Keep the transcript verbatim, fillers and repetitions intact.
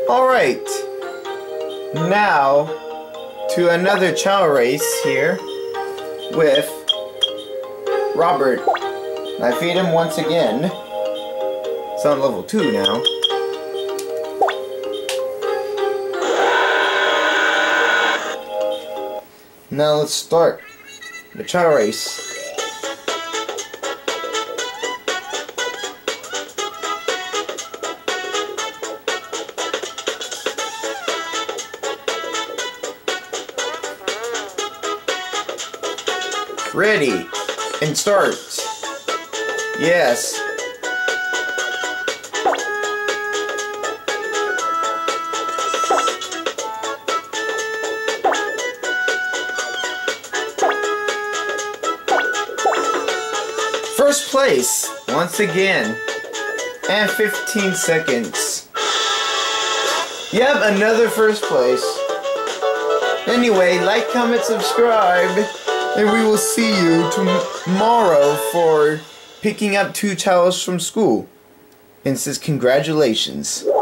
Alright, now to another Chao race here with Robert. I feed him once again. It's on level two now. Now let's start the Chao race. Ready and start. Yes. First place once again, and fifteen seconds. Yep, another first place. Anyway, like, comment, subscribe. And we will see you tomorrow for picking up two Chaos from school. And says congratulations.